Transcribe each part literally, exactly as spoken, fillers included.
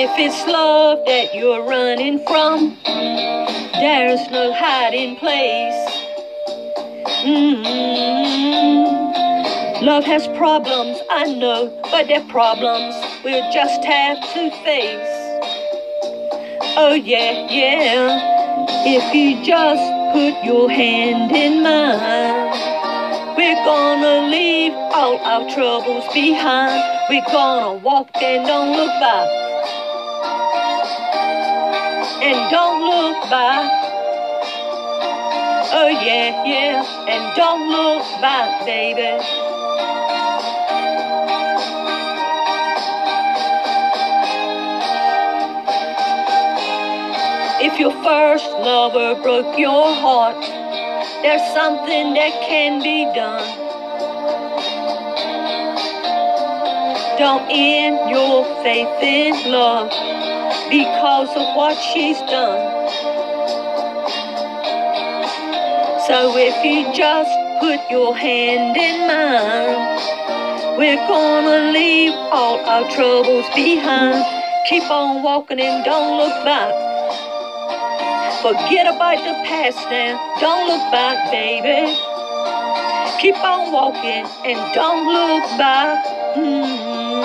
If it's love that you're running from, there's no hiding place. Mm-hmm. Love has problems, I know, but they're problems we'll just have to face. Oh yeah, yeah, if you just put your hand in mine, we're gonna leave all our troubles behind. We're gonna walk and don't look back. And don't look back. Oh yeah, yeah, and don't look back, baby. If your first lover broke your heart, there's something that can be done. Don't end your faith in love because of what she's done. So if you just put your hand in mine, we're gonna leave all our troubles behind. Keep on walking and don't look back. Forget about the past now, don't look back, baby. Keep on walking and don't look back. Mm-hmm.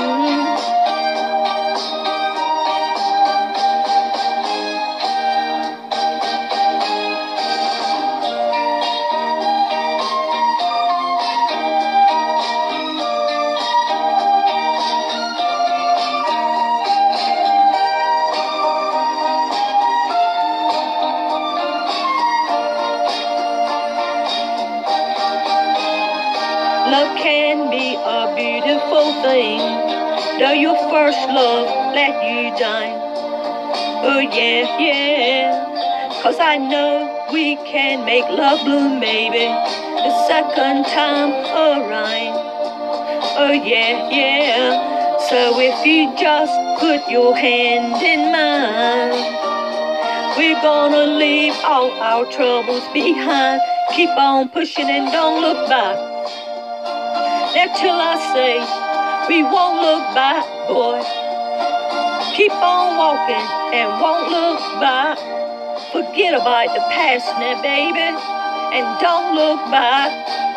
Love can be a beautiful thing, though your first love let you down. Oh yeah, yeah, 'cause I know we can make love bloom, baby, the second time around. Oh yeah, yeah, so if you just put your hand in mine, we're gonna leave all our troubles behind. Keep on pushing and don't look back. Now till I say, we won't look back, boy. Keep on walking and won't look back. Forget about the past now, baby, and don't look back.